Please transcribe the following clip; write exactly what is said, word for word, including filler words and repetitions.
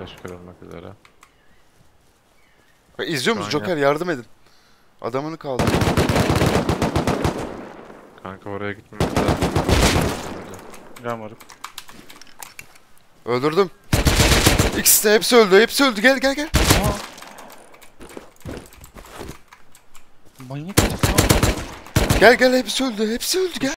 Taş kırılmak üzere. Bak, İzliyor musun Şu an Joker? yap- Yardım edin. Adamını kaldı. Kanka oraya gitmemiz lazım. Gel moruk. Öldürdüm. İkisi de hepsi öldü. Hepsi öldü. Gel gel gel. Aa. Manyak herif. Gel gel hepsi öldü. Hepsi öldü gel.